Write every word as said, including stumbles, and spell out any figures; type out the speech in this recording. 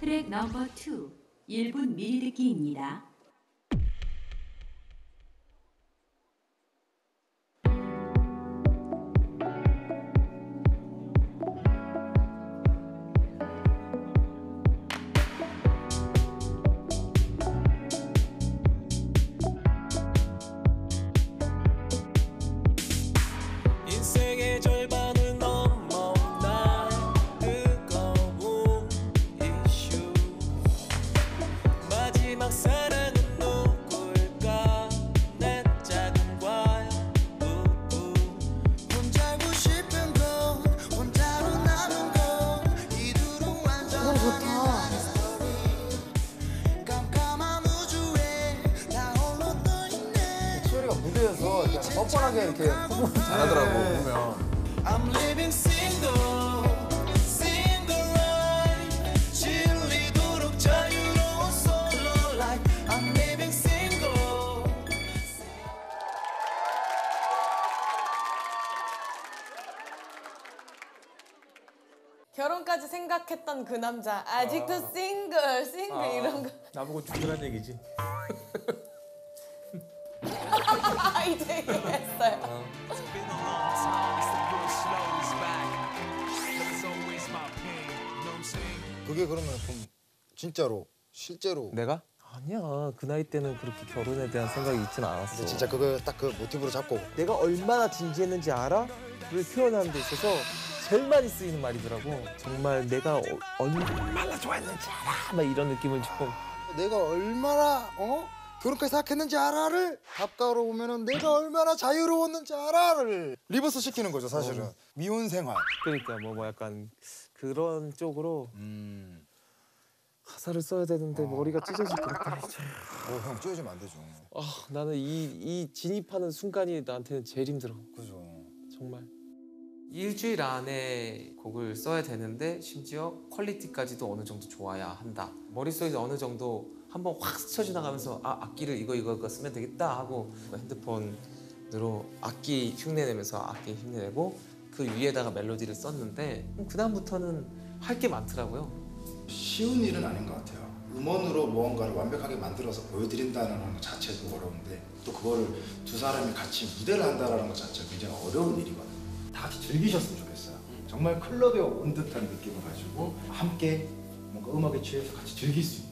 트랙 넘버 투, 일 분 미리 듣기입니다. 인생의 절반을 넘어 날 뜨거운 이슈 마지막 사랑은 누굴까 내 작은 과연 우우 혼자 알고 싶은 건 혼자로 남은 건 이두로 완전하게 나는 스토리 깜깜한 우주에 나 홀로 떠있네. 치열이가 무대에서 그냥 뻔뻔하게 이렇게 퍼포먼스 잘하더라고 보면. I'm living single, single life 질리도록 자유로운 solo life I'm living single. 결혼까지 생각했던 그 남자 아직도 싱글 싱글 이런 거 나보고 죽으란 얘기지. 이제 이해했어요. 그게 그러면 그럼 진짜로 실제로 내가? 아니야. 그 나이 때는 그렇게 결혼에 대한 생각이 있진 않았어. 근데 진짜 그거 딱 그 모티브로 잡고 내가 얼마나 진지했는지 알아? 를 표현하는 데 있어서 제일 많이 쓰이는 말이더라고. 정말 내가 어, 얼마나 좋아했는지 알아? 막 이런 느낌을 조금. 내가 얼마나 어? 결혼까지 생각했는지 알아를 답가로 보면은 내가 얼마나 자유로웠는지 알아를 리버스 시키는 거죠 사실은. 어. 미혼 생활. 그러니까 뭐, 뭐 약간 그런 쪽으로 음. 가사를 써야 되는데 어. 머리가 찢어질 것 같아. 어, 형 찢어지면 안 되죠. 아, 나는 이, 이 진입하는 순간이 나한테는 제일 힘들어. 그죠. 정말. 일주일 안에 곡을 써야 되는데 심지어 퀄리티까지도 어느 정도 좋아야 한다. 머릿속에서 어느 정도 한번 확 스쳐 지나가면서 아, 악기를 이거 이거 이거 쓰면 되겠다 하고 핸드폰으로 악기 흉내내면서 악기 흉내내고 그 위에다가 멜로디를 썼는데 그 다음부터는 할 게 많더라고요. 쉬운 일은 아닌 것 같아요. 음원으로 무언가를 완벽하게 만들어서 보여드린다는 것 자체도 어려운데 또 그거를 두 사람이 같이 무대를 한다는 것 자체가 굉장히 어려운 일이거든요. 다 같이 즐기셨으면 좋겠어요. 정말 클럽에 온 듯한 느낌을 가지고 함께 뭔가 음악에 취해서 같이 즐길 수 있는